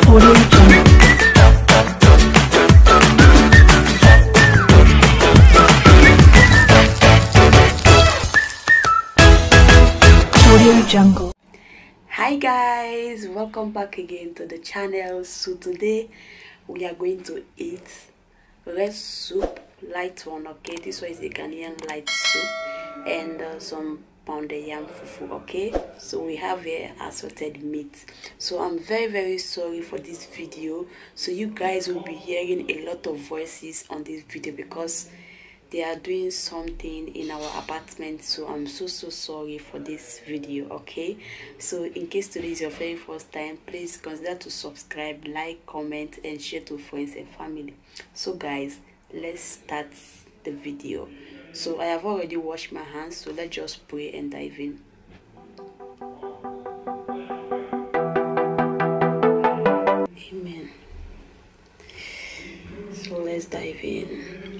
Audio Jungle. Audio Jungle. Hi guys, welcome back again to the channel. So today we are going to eat rice soup, light one. Okay, this one is a Ghanaian light soup, and some pounded yam fufu. Okay, so we have here assorted meat. So I'm very sorry for this video. So you guys will be hearing a lot of voices on this video because they are doing something in our apartment. So I'm so sorry for this video. Okay, so in case today is your very first time, please consider to subscribe, like, comment and share to friends and family. So guys, let's start the video. So I have already washed my hands, so let's just pray and dive in. Amen. So let's dive in.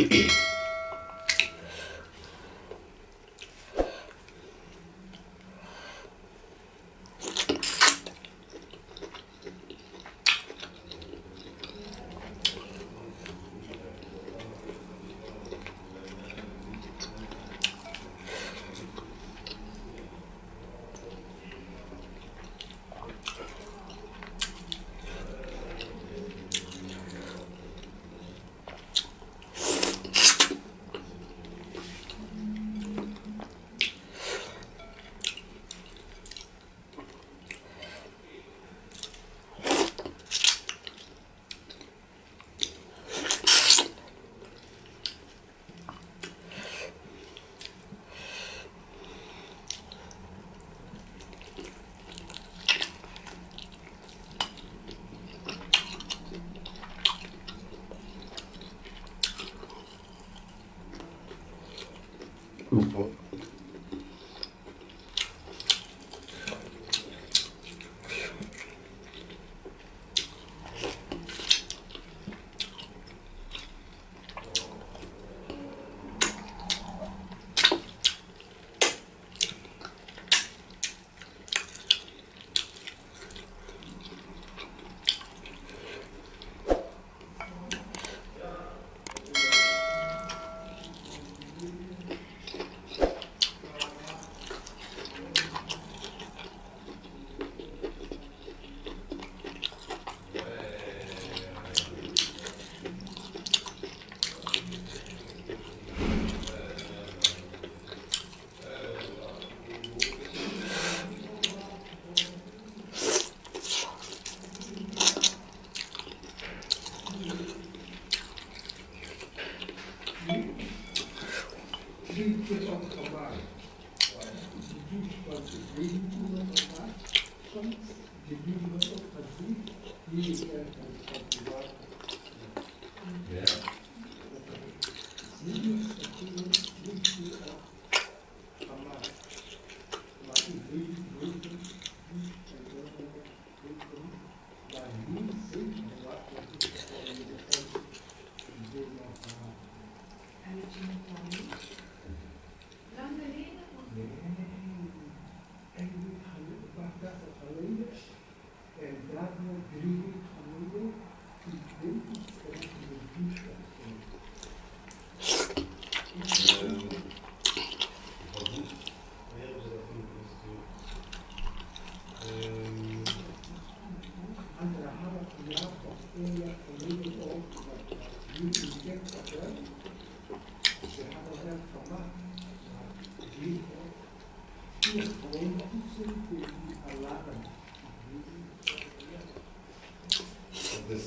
Oepo. Dus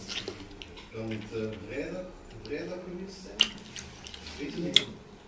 kan het vrijdag geweest zijn? Weet je niet?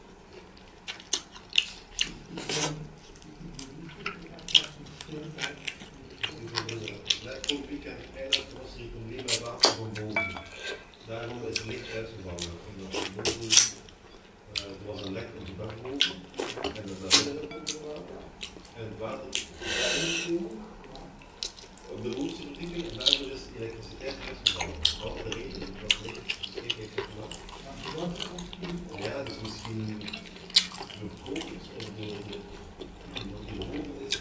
Net voor het weekend vrijdag was er een probleem met water van boven. Daarom is het licht uitgevallen. Omdat van boven, er was een lek op de dak boven en er is daar binnen op water. En het water is uitgekomen op de bovenste verdieping en daardoor is de elektriciteit uitgevallen. Wat de reden dat het licht heeft gemaakt. Ja, dus misschien door COVID of door de boven is.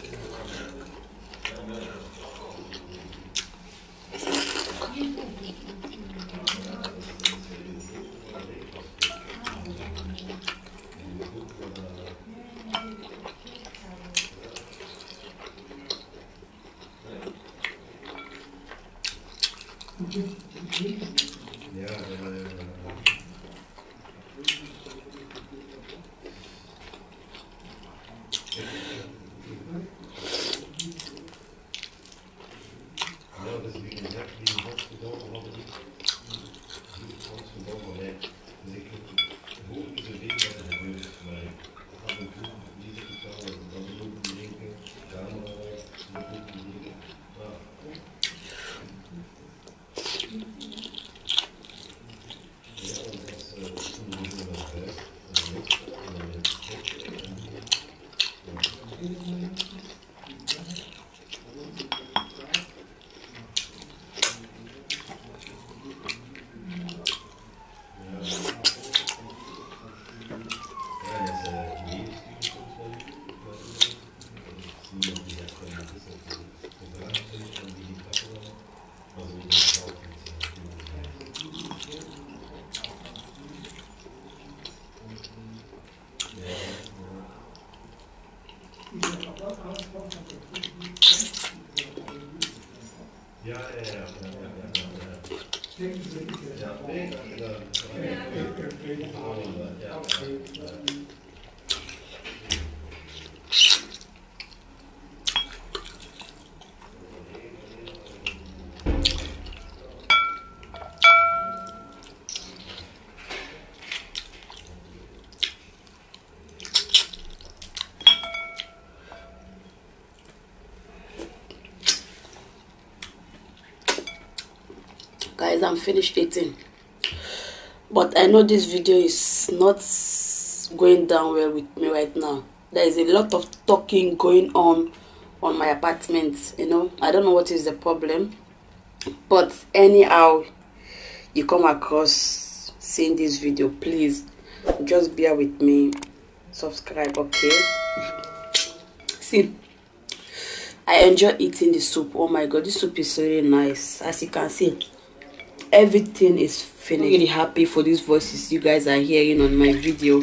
Guys, I'm finished eating, but I know this video is not going down well with me right now. There is a lot of talking going on my apartment, you know. I don't know what is the problem, but anyhow you come across seeing this video, please just bear with me, subscribe, okay? See, I enjoy eating the soup. Oh my god, this soup is really nice. As you can see, everything is finished. I'm really happy for these voices you guys are hearing on my video.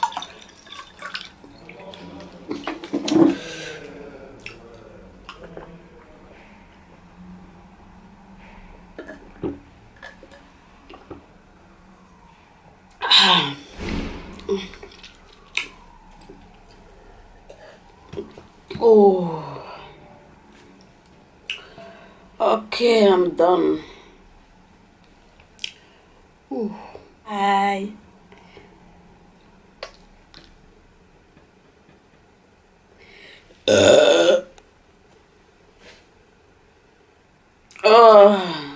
Oh, okay, I'm done. Ooh. Hi. Oh.